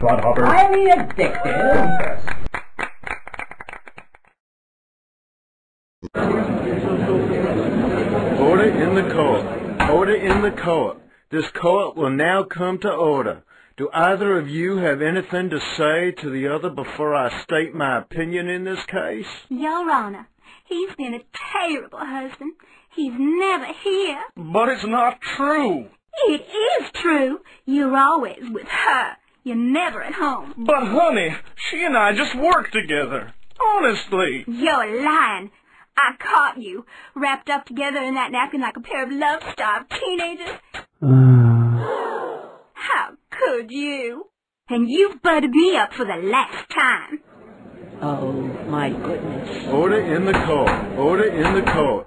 Clodhopper. Highly addictive. Order in the court. Order in the court. This court will now come to order. Do either of you have anything to say to the other before I state my opinion in this case? Your Honor, he's been a terrible husband. He's never here. But it's not true. It is true. You're always with her. You're never at home. But, honey, she and I just work together. Honestly. You're lying. I caught you, wrapped up together in that napkin like a pair of love-starved teenagers. How could you? And you've buttered me up for the last time. Oh, my goodness. Order in the court. Order in the court.